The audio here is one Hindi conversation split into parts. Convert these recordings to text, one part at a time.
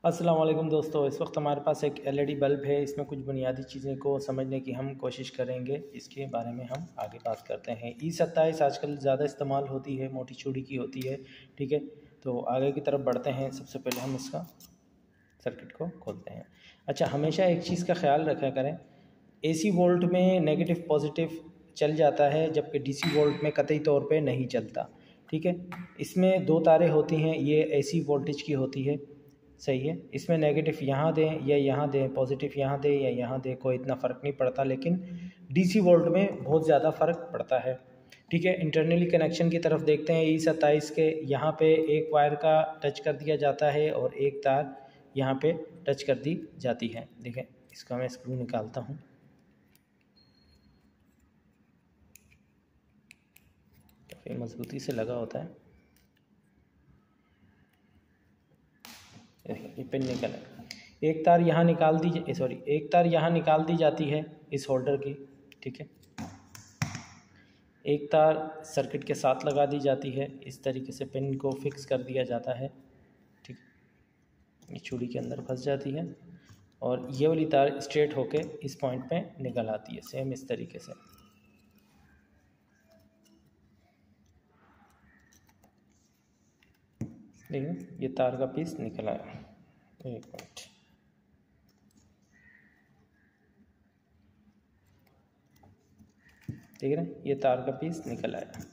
अस्सलाम वालेकुम दोस्तों, इस वक्त हमारे पास एक एलईडी बल्ब है। इसमें कुछ बुनियादी चीज़ें को समझने की हम कोशिश करेंगे। इसके बारे में हम आगे बात करते हैं। E27 आजकल ज़्यादा इस्तेमाल होती है, मोटी चूड़ी की होती है। ठीक है, तो आगे की तरफ बढ़ते हैं। सबसे पहले हम इसका सर्किट को खोलते हैं। अच्छा, हमेशा एक चीज़ का ख्याल रखा करें, AC वोल्ट में नेगेटिव पॉजिटिव चल जाता है, जबकि DC वोल्ट में कतई तौर पे नहीं चलता। ठीक है, इसमें दो तारें होती हैं, ये AC वोल्टेज की होती है। सही है, इसमें नेगेटिव यहाँ दें या यहाँ दें, पॉजिटिव यहाँ दें या यहाँ दें, कोई इतना फ़र्क नहीं पड़ता, लेकिन DC वोल्ट में बहुत ज़्यादा फ़र्क पड़ता है। ठीक है, इंटरनली कनेक्शन की तरफ देखते हैं। E27 के यहाँ पे एक वायर का टच कर दिया जाता है और एक तार यहाँ पे टच कर दी जाती है। देखें, इसका मैं स्क्रू निकालता हूँ। काफ़ी मजबूती से लगा होता है। ये पिन निकल है। एक तार यहाँ निकाल दी, एक तार यहाँ निकाल दी जाती है इस होल्डर की। ठीक है, एक तार सर्किट के साथ लगा दी जाती है। इस तरीके से पिन को फिक्स कर दिया जाता है। ठीक, ये चूड़ी के अंदर फंस जाती है और ये वाली तार स्ट्रेट होके इस पॉइंट पे निकल आती है, सेम इस तरीके से। देखिए, ये तार का पीस निकल आया। एक मिनट, ठीक है ना, ये तार का पीस निकल आया।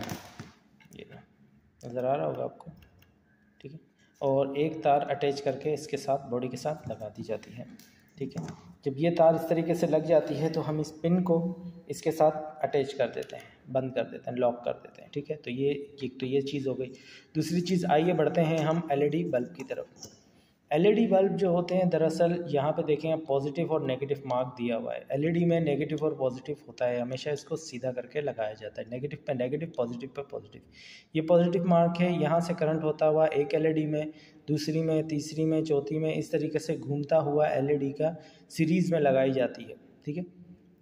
ये नज़र आ रहा होगा आपको। ठीक है, और एक तार अटैच करके इसके साथ, बॉडी के साथ लगा दी जाती है। ठीक है, जब ये तार इस तरीके से लग जाती है तो हम इस पिन को इसके साथ अटैच कर देते हैं, बंद कर देते हैं, लॉक कर देते हैं। ठीक है, तो ये चीज़ हो गई। दूसरी चीज़, आइए बढ़ते हैं हम LED बल्ब की तरफ। LED बल्ब जो होते हैं, दरअसल यहाँ पे देखें, पॉजिटिव और नेगेटिव मार्क दिया हुआ है। LED में नेगेटिव और पॉजिटिव होता है, हमेशा इसको सीधा करके लगाया जाता है। नेगेटिव पे नेगेटिव, पॉजिटिव पे पॉजिटिव। ये पॉजिटिव मार्क है, यहाँ से करंट होता हुआ एक LED में, दूसरी में, तीसरी में, चौथी में, इस तरीके से घूमता हुआ LED का सीरीज़ में लगाई जाती है। ठीक है,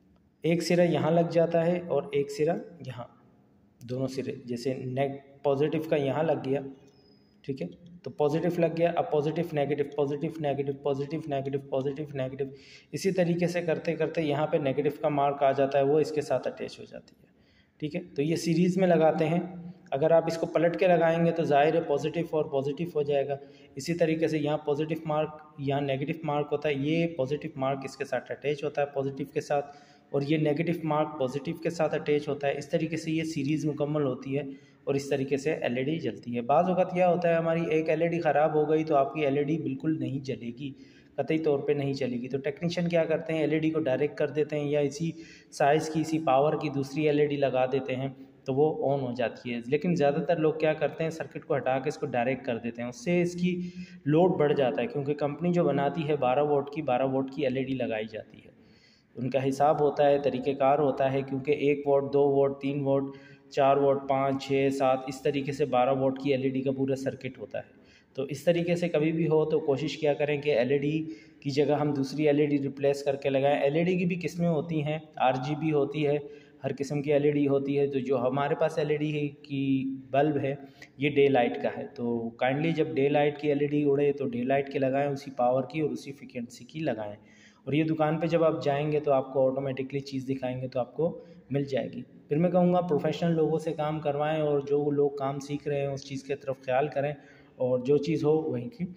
एक सिरा यहाँ लग जाता है और एक सिरा यहाँ, दोनों सिरे, जैसे पॉजिटिव का यहाँ लग गया। ठीक है, तो पॉजिटिव लग गया, अब positive negative, positive negative, positive negative, positive negative, इसी तरीके से करते करते यहाँ पे नेगेटिव का मार्क आ जाता है, वो इसके साथ अटैच हो जाती है। ठीक है, तो ये सीरीज़ में लगाते हैं। अगर आप इसको पलट के लगाएंगे तो ज़ाहिर है पॉजिटिव और पॉजिटिव हो जाएगा। इसी तरीके से यहाँ पॉजिटिव मार्क, यहाँ नेगेटिव मार्क होता है, ये पॉजिटिव मार्क इसके साथ अटैच होता है पॉजिटिव के साथ, और ये नेगेटिव मार्क पॉजिटिव के साथ अटैच होता है। इस तरीके से ये सीरीज़ मुकम्मल होती है और इस तरीके से LED जलती है। बाज़ वक़्त यह होता है, हमारी एक LED ख़राब हो गई तो आपकी LED बिल्कुल नहीं जलेगी, कतई तौर पे नहीं चलेगी। तो टेक्नीशियन क्या करते हैं, LED को डायरेक्ट कर देते हैं या इसी साइज़ की, इसी पावर की दूसरी LED लगा देते हैं तो वो ऑन हो जाती है। लेकिन ज़्यादातर लोग क्या करते हैं, सर्किट को हटा के इसको डायरेक्ट कर देते हैं, उससे इसकी लोड बढ़ जाता है, क्योंकि कंपनी जो बनाती है 12 वोल्ट की LED लगाई जाती है। उनका हिसाब होता है, तरीक़ेकार होता है, क्योंकि 1 वोल्ट, 2 वोल्ट, 3 वोल्ट, 4 वोल्ट, 5, 6, 7, इस तरीके से 12 वोल्ट की LED का पूरा सर्किट होता है। तो इस तरीके से कभी भी हो तो कोशिश किया करें कि LED की जगह हम दूसरी LED रिप्लेस करके लगाएं। LED की भी किस्में होती हैं, RGB होती है, हर किस्म की LED होती है। तो जो हमारे पास LED की बल्ब है, ये डे लाइट का है। तो काइंडली जब डे लाइट की LED उड़े तो डे लाइट की लगाएं, उसी पावर की और उसी फ्रिक्वेंसी की लगाएं। और ये दुकान पे जब आप जाएंगे तो आपको ऑटोमेटिकली चीज़ दिखाएंगे तो आपको मिल जाएगी। फिर मैं कहूँगा प्रोफेशनल लोगों से काम करवाएं, और जो लोग काम सीख रहे हैं उस चीज़ की तरफ ख्याल करें, और जो चीज़ हो वहीं की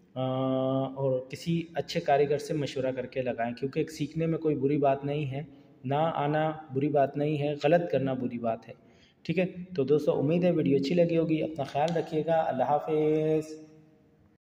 और किसी अच्छे कारीगर से मशवरा करके लगाएं, क्योंकि सीखने में कोई बुरी बात नहीं है, ना आना बुरी बात नहीं है, गलत करना बुरी बात है। ठीक है, तो दोस्तों, उम्मीद है वीडियो अच्छी लगी होगी। अपना ख्याल रखिएगा। अल्लाह हाफ़िज़।